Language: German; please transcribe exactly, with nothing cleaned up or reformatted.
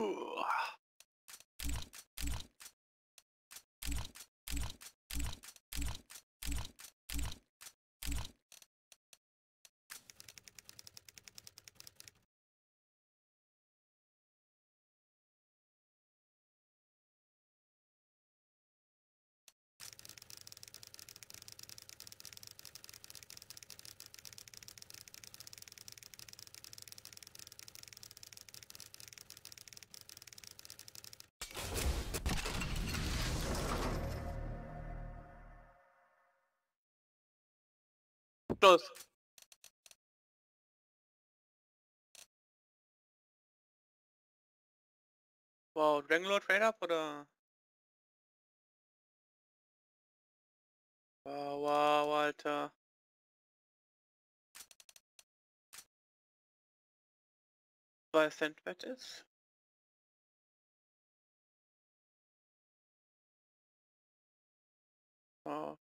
Uah. Los. Wow, Dragonlord Trade Up oder? Wow, wow, Alter. zwei Cent wert ist. Wow.